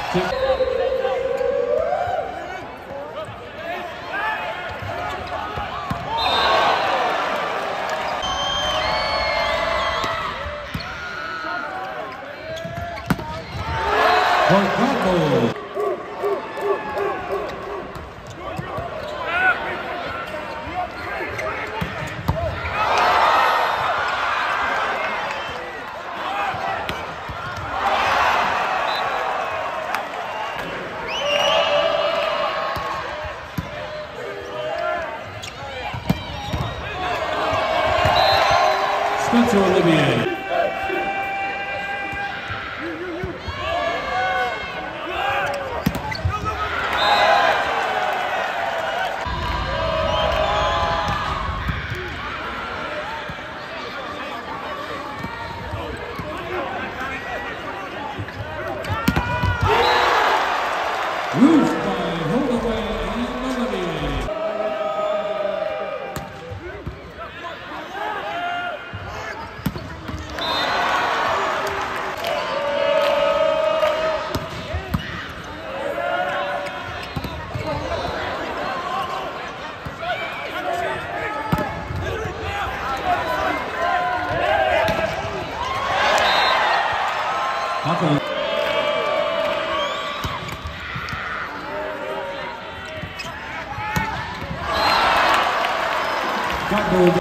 Volleyball. Spencer Olivier. Roofed by Holdaway and Olivier. Got goal.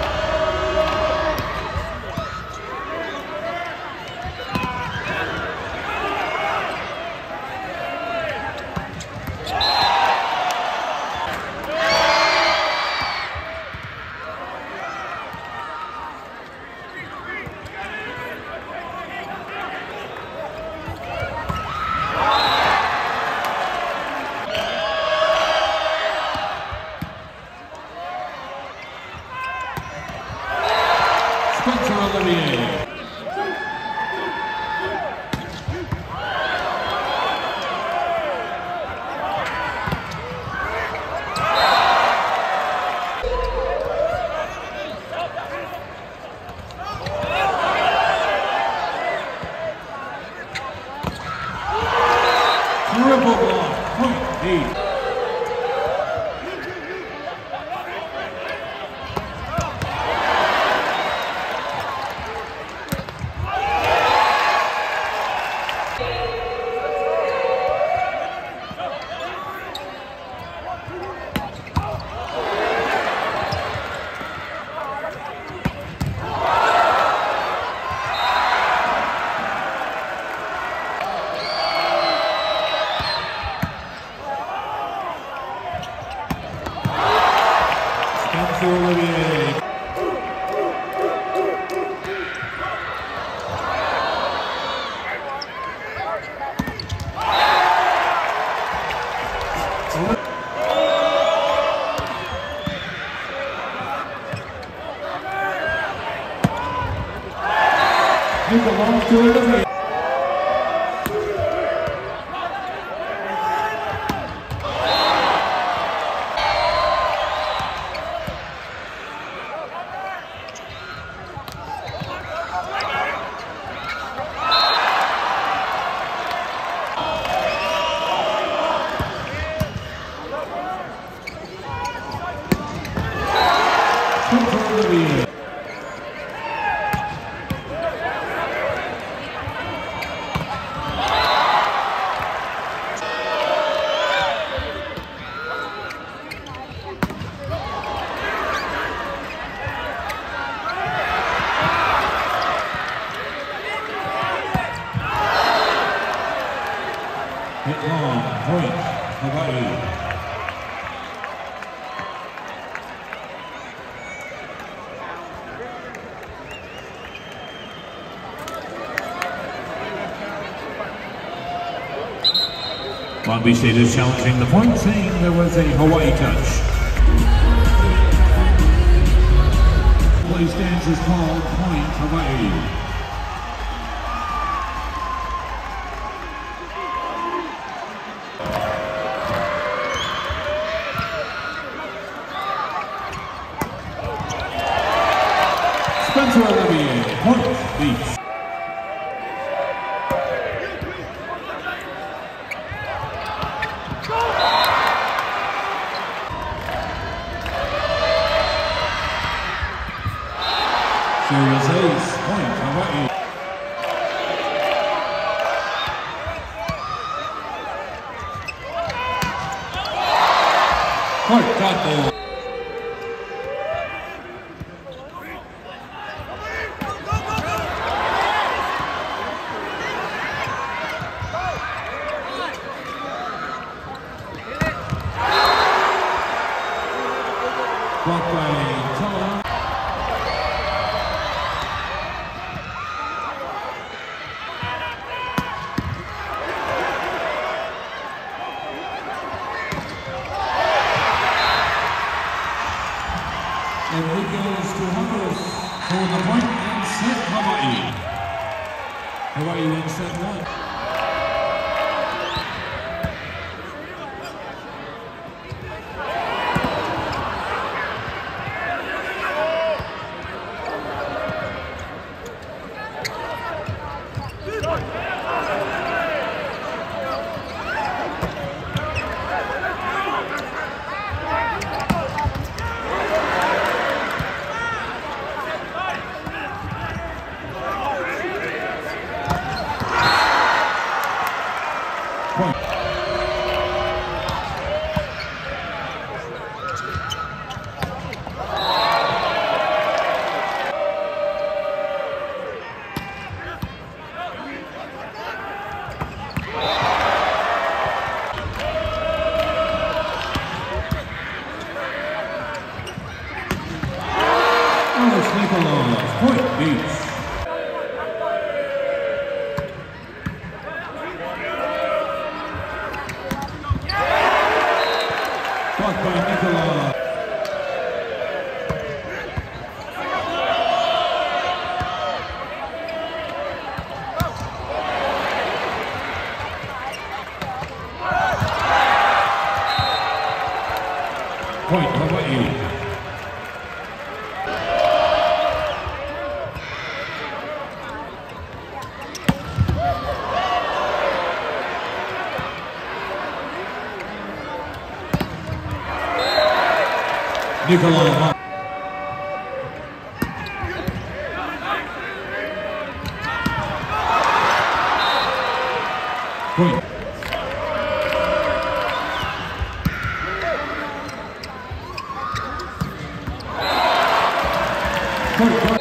Spencer Olivier. Triple block, point 8. Spencer Olivier. It belongs to Olivier. Spencer Olivier. Hit long, point, Hawaii. Long Beach State is challenging the point, saying there was a Hawaii touch. Play stance is called point, Hawaii. Spencer Olivier, point, Beach. Point, dot ball. Blocked by Tom. And it goes to Honduras for the point and set Hawaii. Hawaii wins set one. Point. Alex Nicholas, point beats. Blocked by Nicholas. Point Hawaii. Nicola. Point. Point.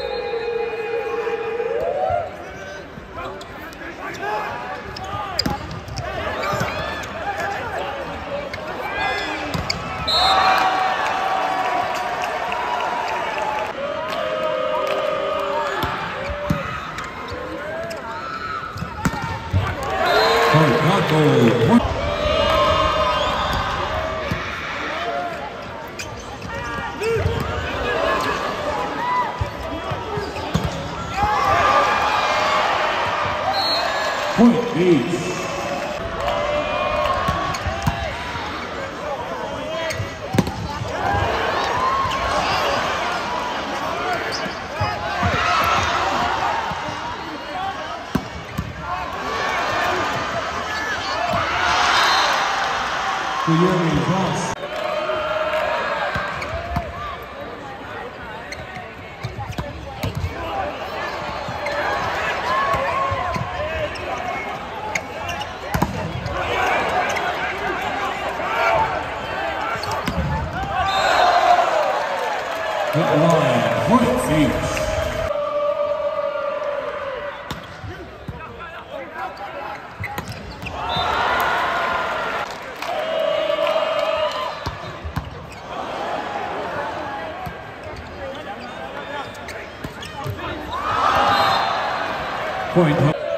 Not goal. Point. Point beats. Guilherme Voss. Hit line, point beats. Point.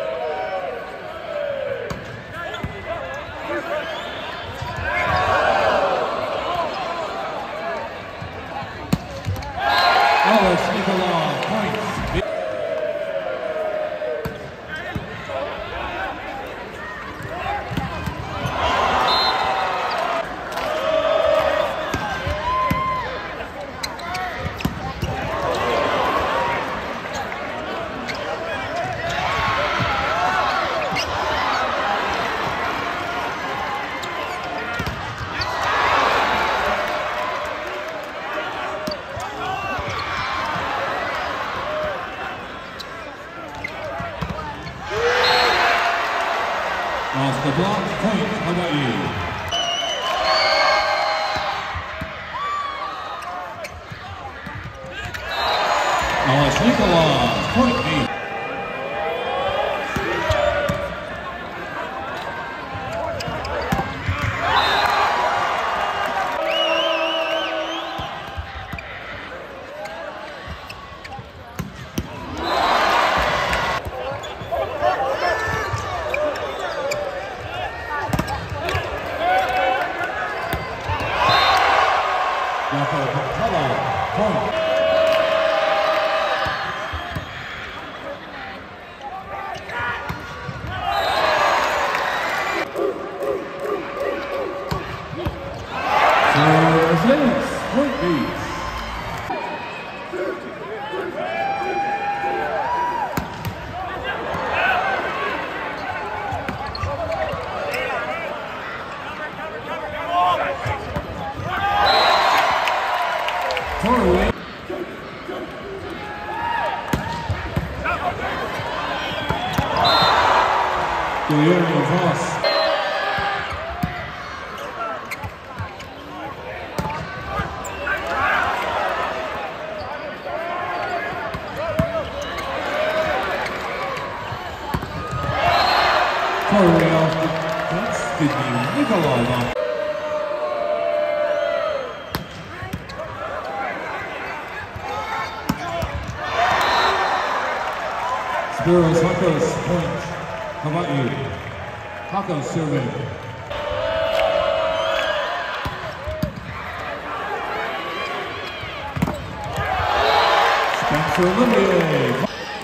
Alex Nicola, point. Off the block, point, Hawaii. Point eight. Point. Point beats. Torway. Guillermo Voss. That's the Nikolai. Spiros Hakos, point. How about you? Hakos serving. Spencer Olivier.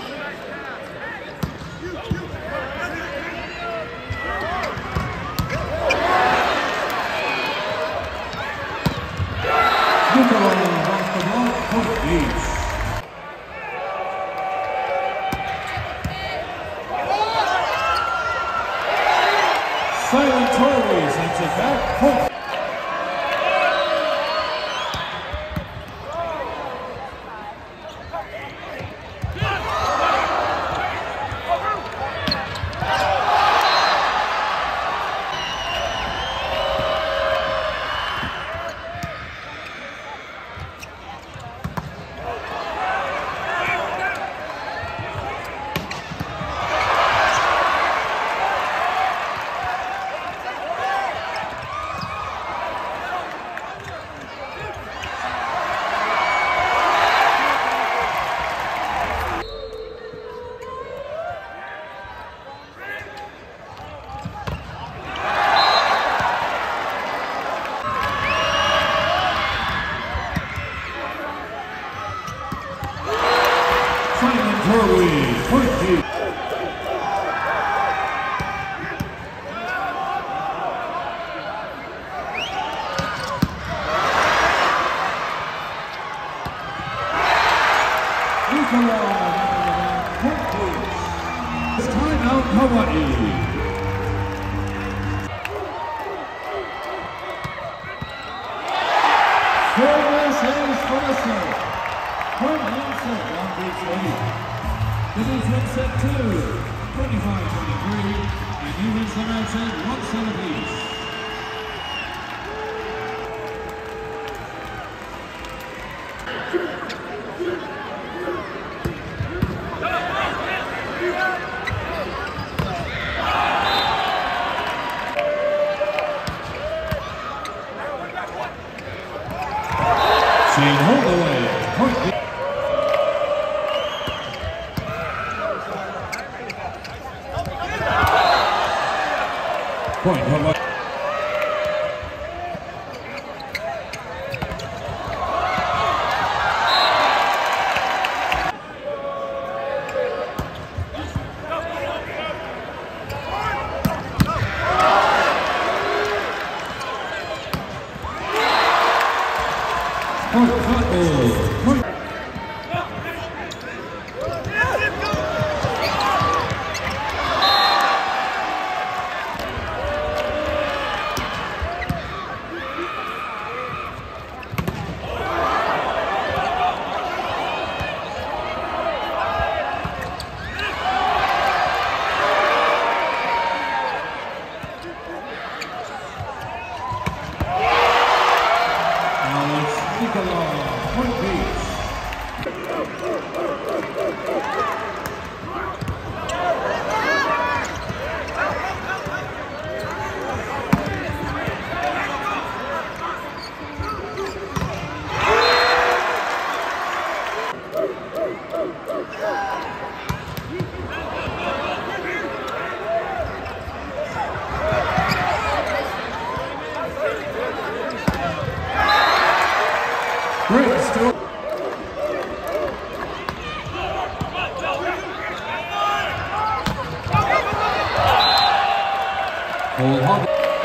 Silent Torway sends it back. Point. Torway, point deep. It's timeout Hawaii. Service is for the serve. Point and set, Long Beach lead. This is win set 2, 25-23, and he wins the match at 1 set apiece. Shane Holdaway, point. Point, Hawaii. Point, point. Hold hard.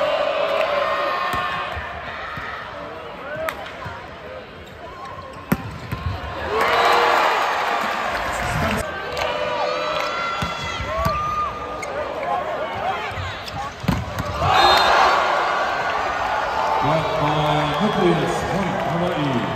Blocked by Nucleus. Point, Hawaii.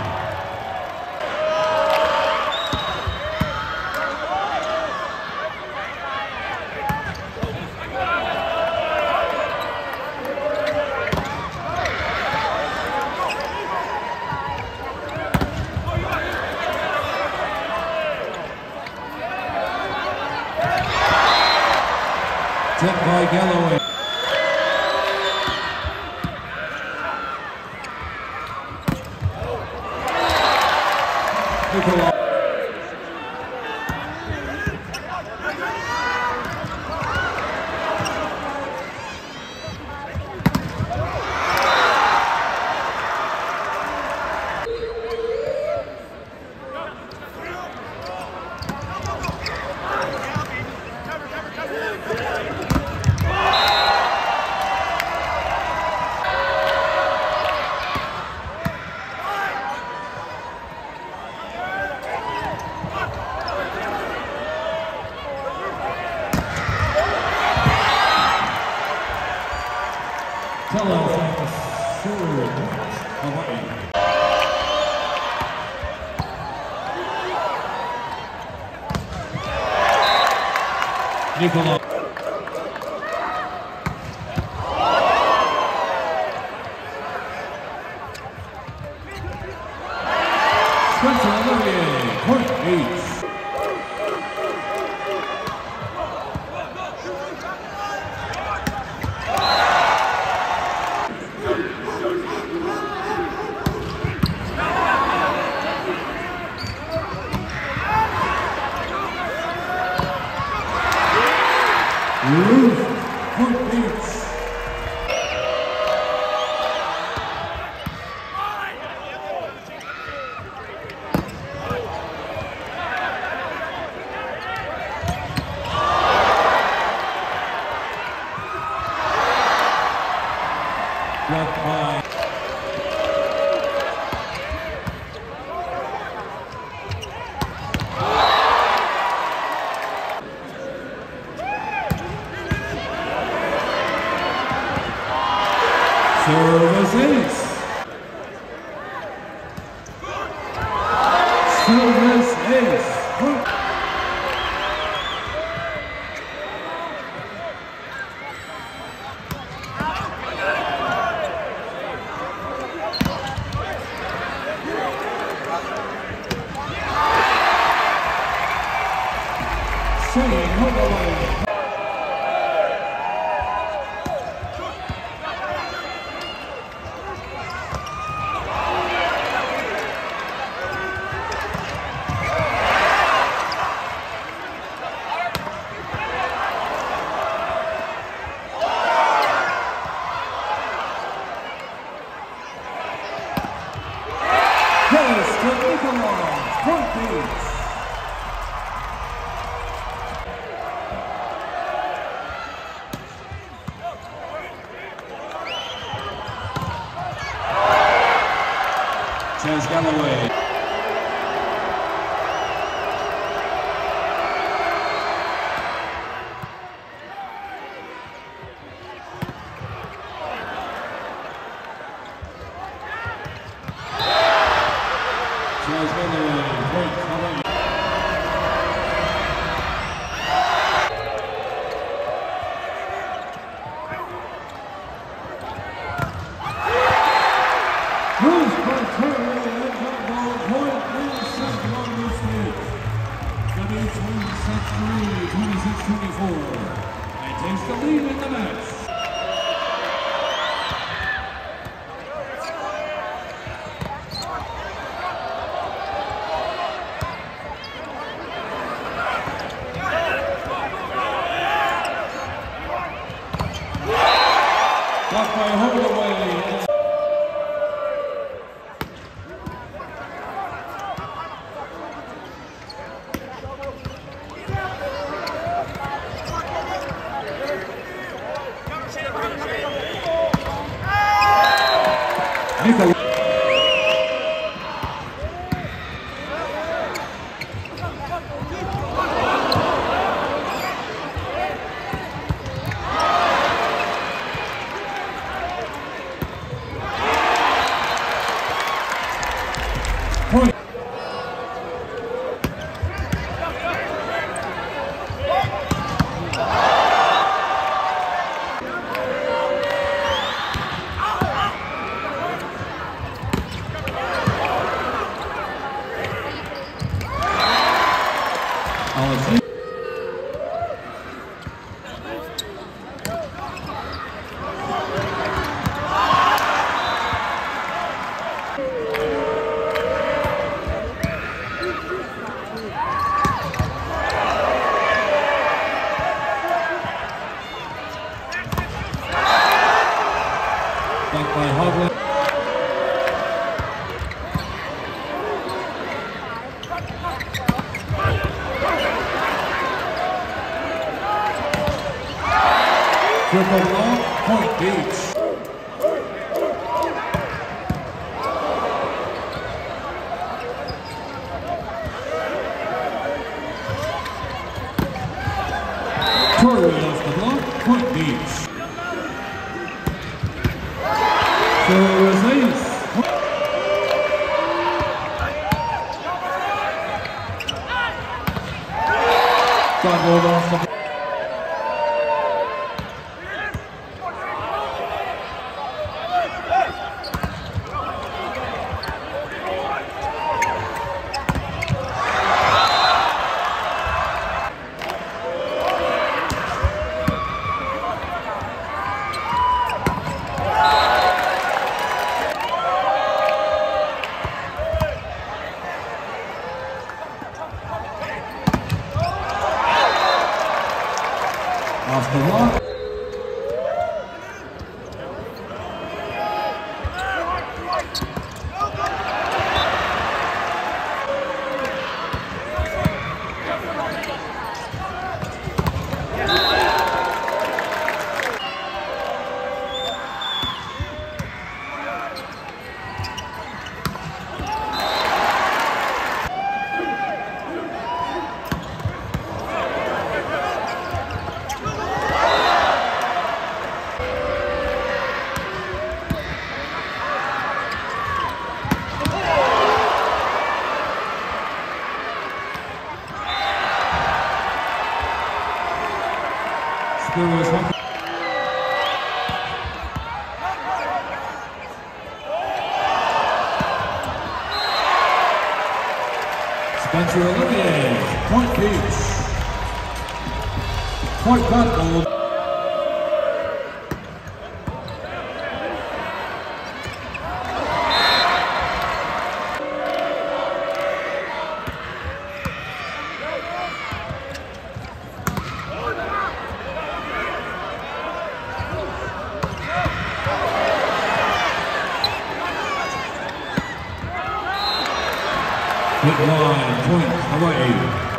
Tip by Galloway. Nicola. Nicola. Spencer Olivier, point eight. Ruth, point beats. Blocked by service ace. Service ace. Shane Holloway. Goes to Nicola, point beats. Chaz Galloway. Chaz Galloway, point, Hawaii. Bruce Bartoli and Volleyball point in set one this week. W set 3, 26-24. And takes the lead in the match. Blocked by Holloway. Nicholas. Point. Back by Hovland. Triple block, Point Beach. Torrey off the block, Point Beach. So it was ace. John Gold off the off the block. Spencer Olivier, Point Beach. Point Gold. Hit line, Point Hawaii.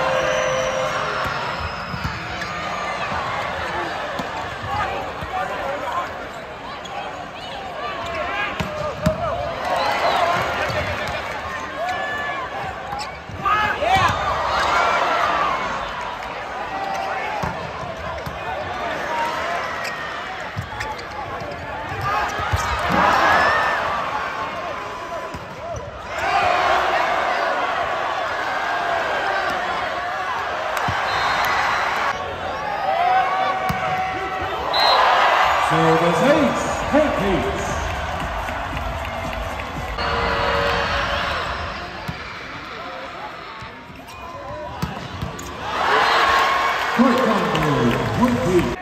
Service ace, Point Beach. Point Gold, Point Beach.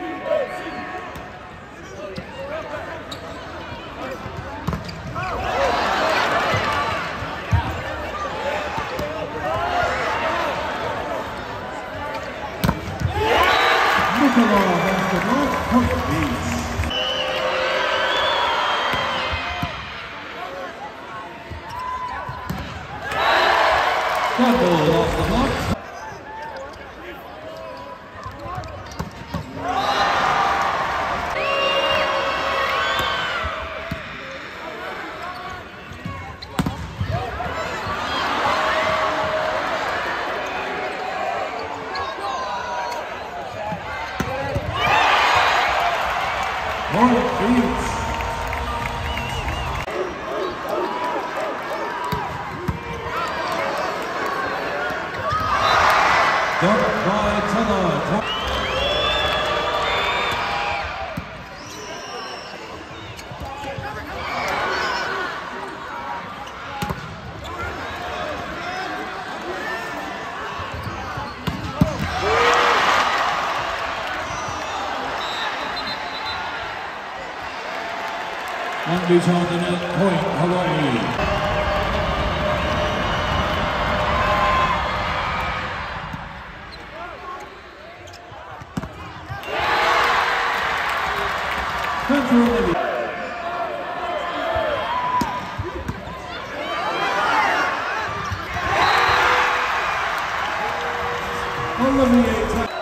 Nicholas basketball, Point Beach. Point beats. Dunk by Tella. And we saw the net point, Hawaii. Central Lady. Olivier.